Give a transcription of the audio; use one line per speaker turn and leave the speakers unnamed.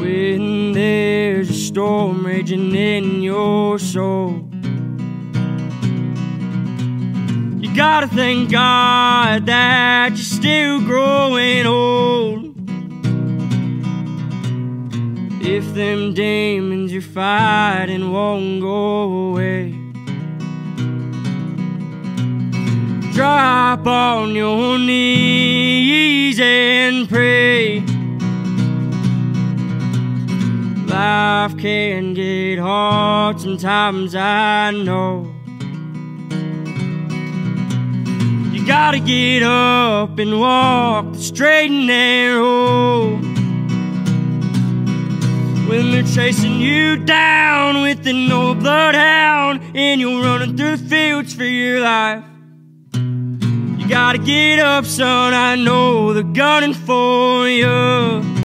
when there's a storm raging in your soul. You gotta thank God that you're still growing old. If them demons you're fighting won't go away, drop on your knees and pray. Life can get hard sometimes, I know. You gotta get up and walk the straight and narrow. When they're chasing you down with an old bloodhound and you're running through the fields for your life, you gotta get up, son, I know they're gunning for you.